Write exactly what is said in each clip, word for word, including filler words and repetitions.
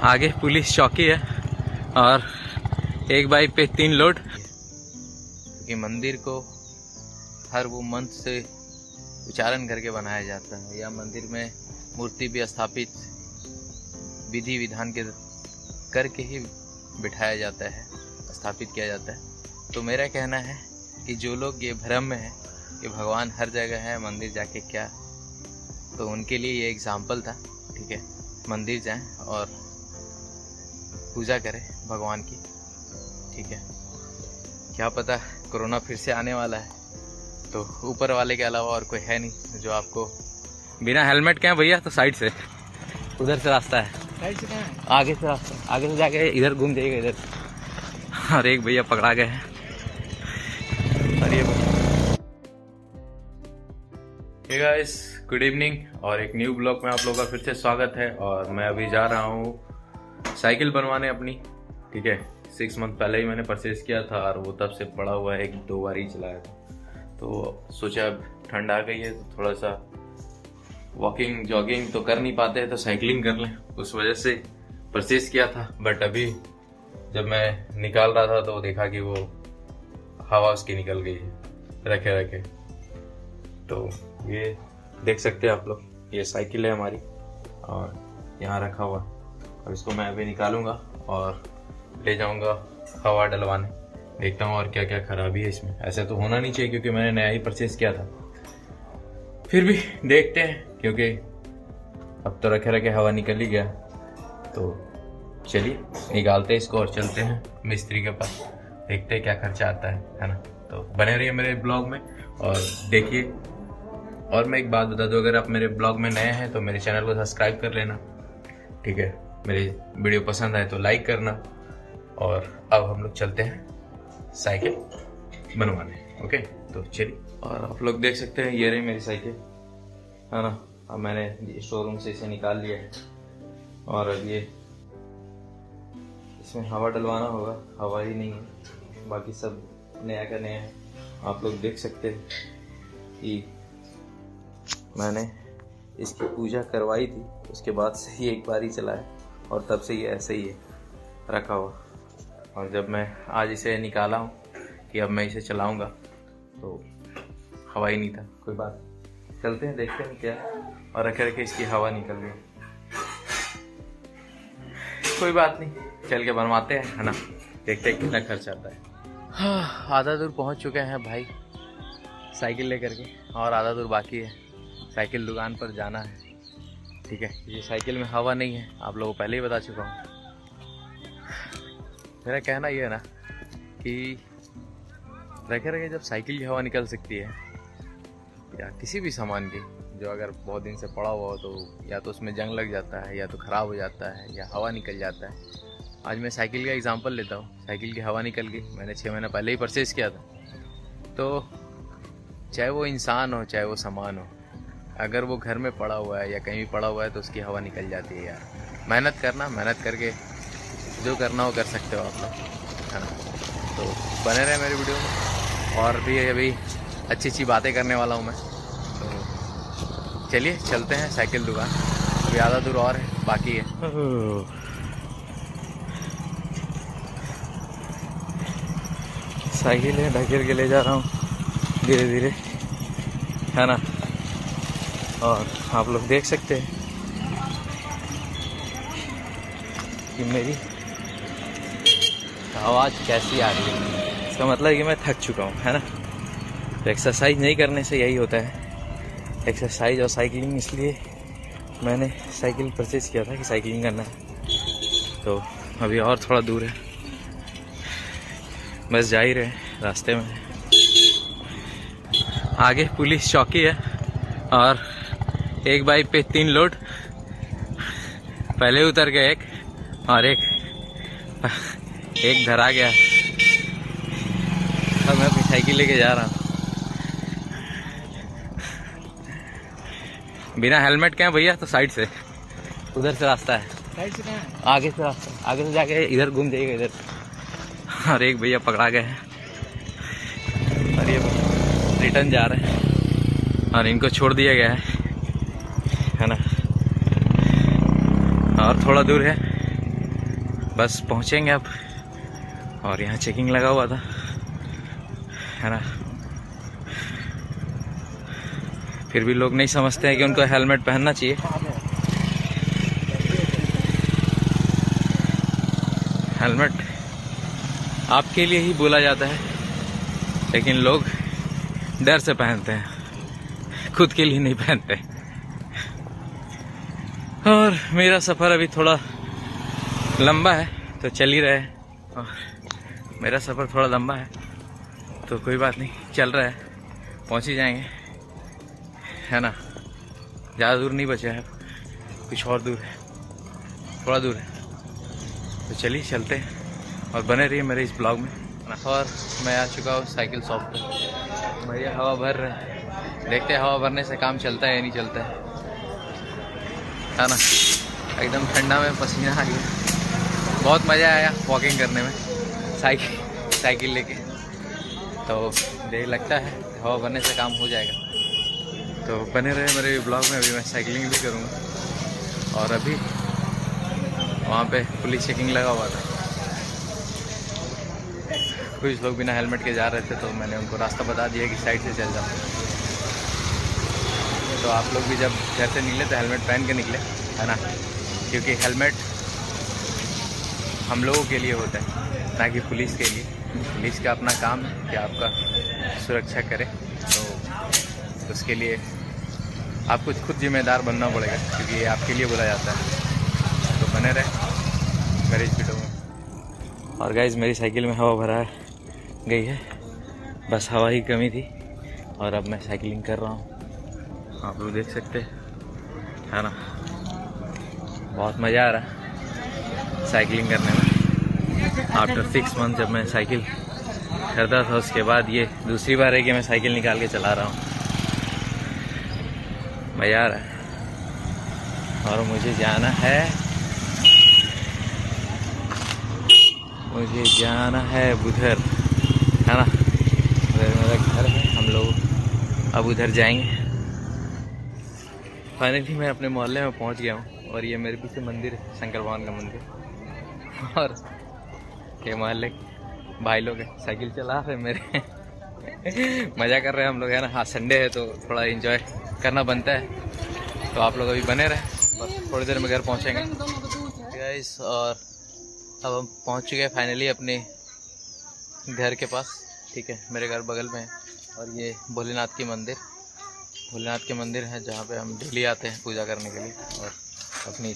आगे पुलिस चौकी है और एक बाइक पे तीन लोड। क्योंकि मंदिर को हर वो मंत्र से उच्चारण करके बनाया जाता है, या मंदिर में मूर्ति भी स्थापित विधि विधान के करके ही बिठाया जाता है, स्थापित किया जाता है। तो मेरा कहना है कि जो लोग ये भ्रम में है कि भगवान हर जगह है, मंदिर जाके क्या, तो उनके लिए ये एग्जाम्पल था। ठीक है, मंदिर जाएं और पूजा करें भगवान की। ठीक है, क्या पता कोरोना फिर से आने वाला है, तो ऊपर वाले के अलावा और कोई है नहीं जो आपको बिना हेलमेट के हैं भैया। तो साइड से उधर से रास्ता है, साइड से कहाँ है? आगे से रास्ता, आगे से जाके इधर घूम जाइएगा इधर। और एक भैया पकड़ा गए हैं। और ये हे गाइस, गुड इवनिंग और एक न्यू ब्लॉग में आप लोगों का फिर से स्वागत है। और मैं अभी जा रहा हूँ साइकिल बनवाने अपनी। ठीक है, सिक्स मंथ पहले ही मैंने परचेज किया था और वो तब से पड़ा हुआ है, एक दो बार ही चलाया था। तो सोचा अब ठंड आ गई है तो थोड़ा सा वॉकिंग जॉगिंग तो कर नहीं पाते हैं, तो साइकिलिंग कर लें, उस वजह से परचेज किया था। बट अभी जब मैं निकाल रहा था तो देखा कि वो हवा उसकी निकल गई है रखे रखे। तो ये देख सकते हैं आप लोग, ये साइकिल है हमारी और यहाँ रखा हुआ, और इसको मैं अभी निकालूंगा और ले जाऊंगा हवा डलवाने। देखता हूँ और क्या क्या खराबी है इसमें। ऐसे तो होना नहीं चाहिए क्योंकि मैंने नया ही परचेज किया था, फिर भी देखते हैं क्योंकि अब तो रखे रखे हवा निकल ही गया। तो चलिए निकालते हैं इसको और चलते हैं मिस्त्री के पास, देखते हैं क्या खर्चा आता है है ना। तो बने रहिए मेरे ब्लॉग में और देखिए। और मैं एक बात बता दूं, अगर आप मेरे ब्लॉग में नए हैं तो मेरे चैनल को सब्सक्राइब कर लेना। ठीक है, मेरी वीडियो पसंद आए तो लाइक करना। और अब हम लोग चलते हैं साइकिल बनवाने। ओके, तो चलिए। और आप लोग देख सकते हैं ये रही मेरी साइकिल, है ना। अब मैंने शोरूम से इसे निकाल लिया है और अब ये इसमें हवा डलवाना होगा। हवा ही नहीं है, बाकी सब नया का नया है। आप लोग देख सकते हैं कि मैंने इसकी पूजा करवाई थी, उसके बाद से ही एक बार ही चला है और तब से ये ऐसे ही है रखा हुआ। और जब मैं आज इसे निकाला हूँ कि अब मैं इसे चलाऊँगा तो हवा ही नहीं था। कोई बात, चलते हैं देखते हैं क्या। और रखे रखे इसकी हवा निकल गई, कोई बात नहीं, चल के बनवाते हैं, है ना। देखते हैं कितना खर्च आता है। हाँ, आधा दूर पहुँच चुके हैं भाई साइकिल लेकर के, और आधा दूर बाकी है। साइकिल दुकान पर जाना है। ठीक है, ये साइकिल में हवा नहीं है, आप लोगों को पहले ही बता चुका हूँ। मेरा कहना ये है ना कि रखे रखे जब साइकिल की हवा निकल सकती है, या किसी भी सामान की जो अगर बहुत दिन से पड़ा हुआ हो, तो या तो उसमें जंग लग जाता है, या तो ख़राब हो जाता है, या हवा निकल जाता है। आज मैं साइकिल का एग्जांपल लेता हूँ। साइकिल की हवा निकल गई, मैंने छः महीना पहले ही परचेज़ किया था। तो चाहे वो इंसान हो चाहे वो सामान हो, अगर वो घर में पड़ा हुआ है या कहीं भी पड़ा हुआ है तो उसकी हवा निकल जाती है यार। मेहनत करना, मेहनत करके जो करना हो कर सकते हो आप लोग, है ना। तो बने रहे मेरी वीडियो में, और भी अभी अच्छी अच्छी बातें करने वाला हूँ मैं। तो चलिए चलते हैं साइकिल दुकान। अभी आधा दूर और है, बाकी है। साइकिल है, ढकेल के ले जा रहा हूँ धीरे धीरे, है ना। और आप लोग देख सकते हैं कि मेरी आवाज़ कैसी आ रही है। इसका मतलब है कि मैं थक चुका हूँ, है ना। तो एक्सरसाइज नहीं करने से यही होता है। एक्सरसाइज और साइकिलिंग, इसलिए मैंने साइकिल परचेज किया था कि साइकिलिंग करना है। तो अभी और थोड़ा दूर है, बस जा ही रहे रास्ते में। आगे पुलिस चौकी है और एक बाइक पे तीन लोड। पहले उतर गए एक, और एक एक धरा गया। अब मैं अपनी साइकिल लेके जा रहा हूँ बिना हेलमेट के हैं भैया। तो साइड से उधर से रास्ता है, साइड से कहाँ है? आगे से रास्ता, आगे से जाके इधर घूम जाइएगा इधर। और एक भैया पकड़ा गए हैं और ये रिटर्न जा रहे हैं और इनको छोड़ दिया गया है, है ना। और थोड़ा दूर है बस पहुँचेंगे अब। और यहाँ चेकिंग लगा हुआ था, है ना। फिर भी लोग नहीं समझते हैं कि उनको हेलमेट पहनना चाहिए। हेलमेट आपके लिए ही बोला जाता है, लेकिन लोग डर से पहनते हैं, खुद के लिए नहीं पहनते। और मेरा सफ़र अभी थोड़ा लंबा है तो चल ही रहा है, और मेरा सफ़र थोड़ा लंबा है तो कोई बात नहीं, चल रहा है, पहुंच ही जाएंगे, है ना। ज़्यादा दूर नहीं बचा है, कुछ और दूर है, थोड़ा दूर है, तो चलिए चलते हैं और बने रहिए मेरे इस ब्लॉग में। और मैं आ चुका हूँ साइकिल शॉप पे। भैया हवा भर रहे हैं, देखते हैं हवा भरने से काम चलता है या नहीं चलता है, है ना। एकदम ठंडा में पसीना आ गया, बहुत मज़ा आया वॉकिंग करने में साइकिल साइकिल लेके। तो देर लगता है हवा भरने से काम हो जाएगा, तो बने रहे मेरे ब्लॉग में। अभी मैं साइकिलिंग भी करूँगा। और अभी वहाँ पे पुलिस चेकिंग लगा हुआ था, कुछ लोग बिना हेलमेट के जा रहे थे, तो मैंने उनको रास्ता बता दिया कि साइड से चल जाओ। तो आप लोग भी जब घर से निकले तो हेलमेट पहन के निकले, है ना, क्योंकि हेलमेट हम लोगों के लिए होता है, ना कि पुलिस के लिए। पुलिस का अपना काम है कि आपका सुरक्षा करे, तो उसके लिए आपको खुद जिम्मेदार बनना पड़ेगा, क्योंकि ये आपके लिए बोला जाता है। तो बने रहे मेरी इस वीडियो में। और गाइस मेरी साइकिल में हवा भरा गई है, बस हवा ही कमी थी, और अब मैं साइकिलिंग कर रहा हूँ, आप लोग देख सकते हैं, है ना। बहुत मज़ा आ रहा है साइकिलिंग करने में। आफ्टर सिक्स मंथ जब मैं साइकिल खरीदा था, उसके बाद ये दूसरी बार है कि मैं साइकिल निकाल के चला रहा हूँ। मज़ा आ रहा है। और मुझे जाना है मुझे जाना है उधर, है ना, उधर मेरा घर है। हम लोग अब उधर जाएंगे। फाइनली मैं अपने मोहल्ले में पहुंच गया हूं, और ये मेरे पीछे मंदिर है, शंकर भगवान का मंदिर। और ये मोहल्ले भाई लोग हैं, साइकिल चला रहे मेरे मज़ा कर रहे हैं हम लोग, है ना। हाँ, संडे है तो थोड़ा एंजॉय करना बनता है। तो आप लोग अभी बने रहे, बस थोड़ी देर में घर पहुंचेंगे गाइस। और अब हम पहुंच चुके हैं फाइनली अपने घर के पास, ठीक है। मेरे घर बगल में है, और ये भोलेनाथ की मंदिर भोलेनाथ के मंदिर है, जहाँ पे हम डेली आते हैं पूजा करने के लिए। और अपनी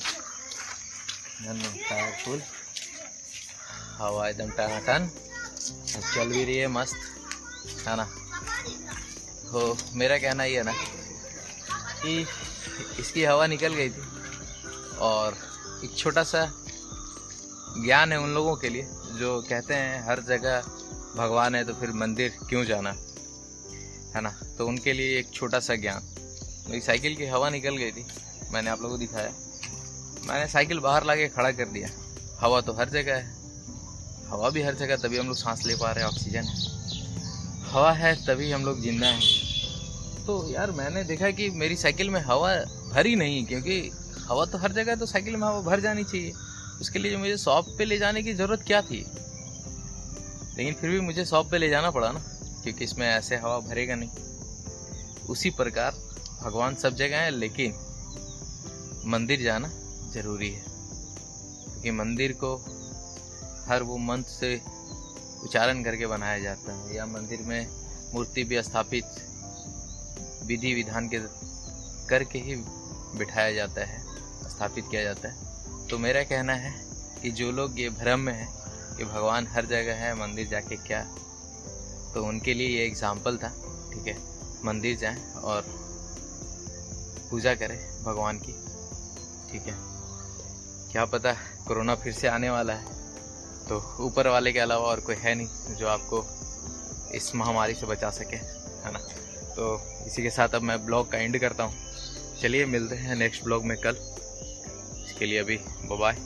फूल हवा एकदम टनाटन चल भी रही है, मस्त, है ना। तो मेरा कहना ये है ना कि इसकी हवा निकल गई थी, और एक छोटा सा ज्ञान है उन लोगों के लिए जो कहते हैं हर जगह भगवान है तो फिर मंदिर क्यों जाना, है ना। तो उनके लिए एक छोटा सा ज्ञान। मेरी साइकिल की हवा निकल गई थी, मैंने आप लोगों को दिखाया। मैंने साइकिल बाहर लाके खड़ा कर दिया। हवा तो हर जगह है, हवा भी हर जगह, तभी हम लोग सांस ले पा रहे हैं, ऑक्सीजन है, हवा है तभी हम लोग जिंदा हैं। तो यार मैंने देखा कि मेरी साइकिल में हवा भरी नहीं, क्योंकि हवा तो हर जगह है तो साइकिल में हवा भर जानी चाहिए। उसके लिए जो मुझे शॉप पे ले जाने की ज़रूरत क्या थी, लेकिन फिर भी मुझे शॉप पे ले जाना पड़ा ना, क्योंकि इसमें ऐसे हवा भरेगा नहीं। उसी प्रकार भगवान सब जगह है, लेकिन मंदिर जाना ज़रूरी है, क्योंकि मंदिर को हर वो मंत्र से उच्चारण करके बनाया जाता है, या मंदिर में मूर्ति भी स्थापित विधि विधान के करके ही बिठाया जाता है, स्थापित किया जाता है। तो मेरा कहना है कि जो लोग ये भ्रम में है कि भगवान हर जगह है, मंदिर जाके क्या, तो उनके लिए ये एग्जाम्पल था, ठीक है। मंदिर जाएं और पूजा करें भगवान की, ठीक है। क्या पता कोरोना फिर से आने वाला है, तो ऊपर वाले के अलावा और कोई है नहीं जो आपको इस महामारी से बचा सके, है ना। तो इसी के साथ अब मैं ब्लॉग का एंड करता हूँ। चलिए मिलते हैं नेक्स्ट ब्लॉग में कल। इसके लिए अभी बाय बाय।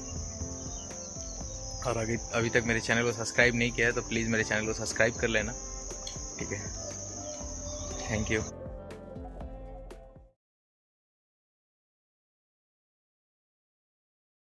और अभी अभी तक मेरे चैनल को सब्सक्राइब नहीं किया है तो प्लीज़ मेरे चैनल को सब्सक्राइब कर लेना, ठीक है। Thank you.